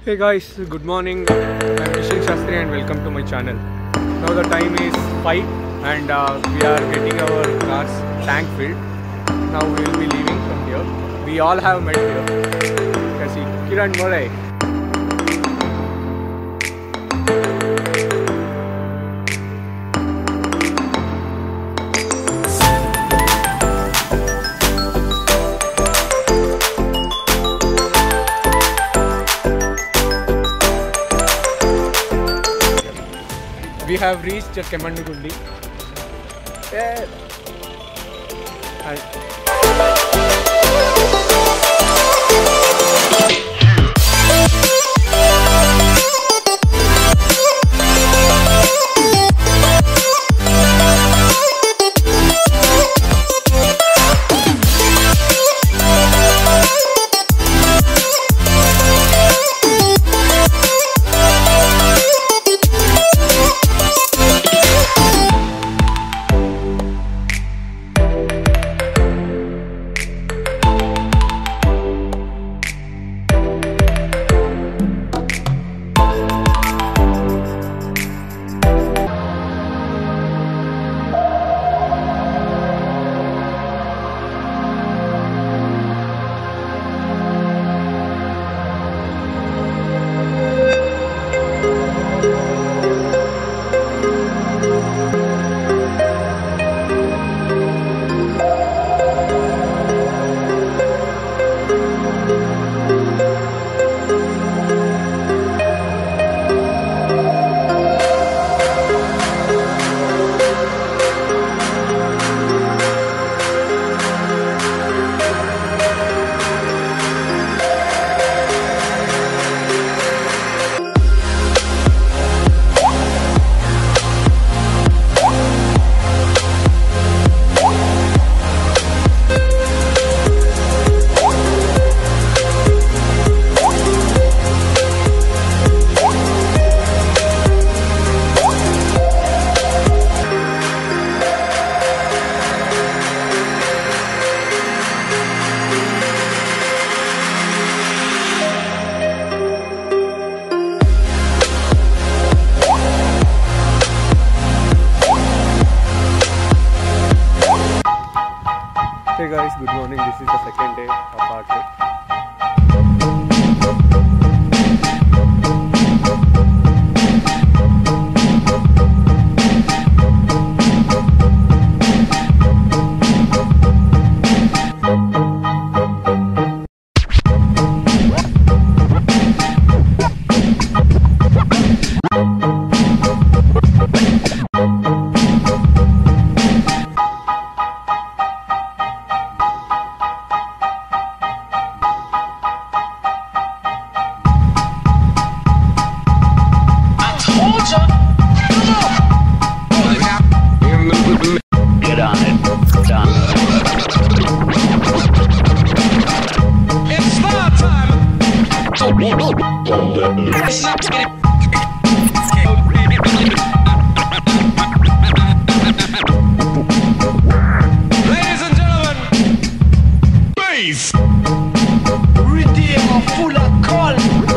Hey guys, good morning. I'm Shastri and welcome to my channel. Now the time is 5 and we are getting our car's tank filled. Now we will be leaving from here. We all have met here. You can see Kiran Morai. We have reached Chikmagalur. Hey guys, good morning. This is the second day of our trip. Get on it. Done. It's star time. It's not Ladies and gentlemen, bass. Redeemer full of call.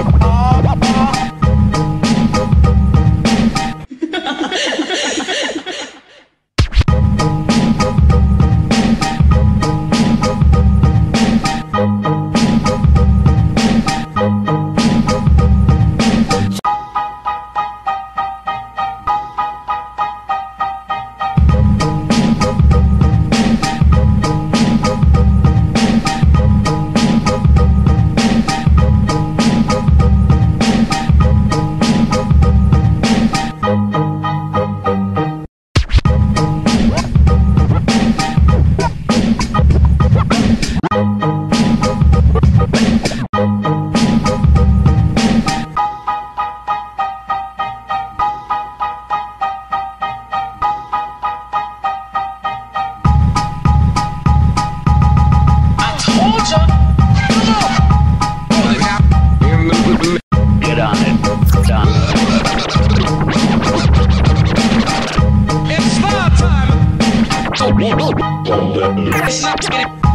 Get on it. Done. It's star time. It's not